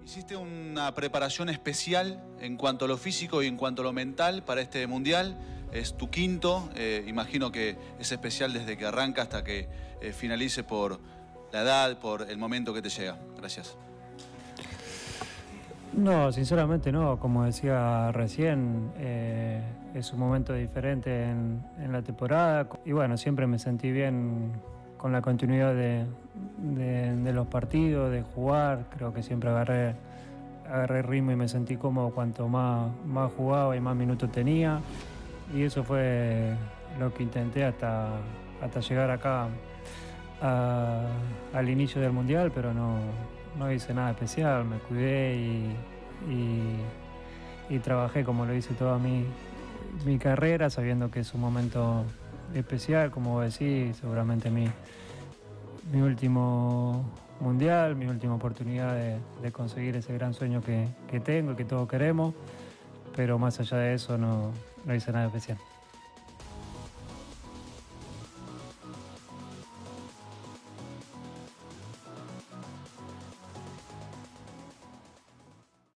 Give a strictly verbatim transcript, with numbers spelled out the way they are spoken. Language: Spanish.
Hiciste una preparación especial en cuanto a lo físico y en cuanto a lo mental para este Mundial. Es tu quinto, eh, imagino que es especial desde que arranca hasta que eh, finalice por la edad, por el momento que te llega. Gracias. No, sinceramente no, como decía recién, eh, es un momento diferente en, en la temporada y bueno, siempre me sentí bien con la continuidad de, de, de los partidos, de jugar. Creo que siempre agarré, agarré ritmo y me sentí cómodo cuanto más, más jugaba y más minutos tenía, y eso fue lo que intenté hasta, hasta llegar acá a, al inicio del Mundial, pero no, no hice nada especial, me cuidé y, y, y trabajé como lo hice toda mi, mi carrera, sabiendo que es un momento especial, como vos decís, seguramente mi, mi último Mundial, mi última oportunidad de, de conseguir ese gran sueño que, que tengo y que todos queremos, pero más allá de eso no, no hice nada especial.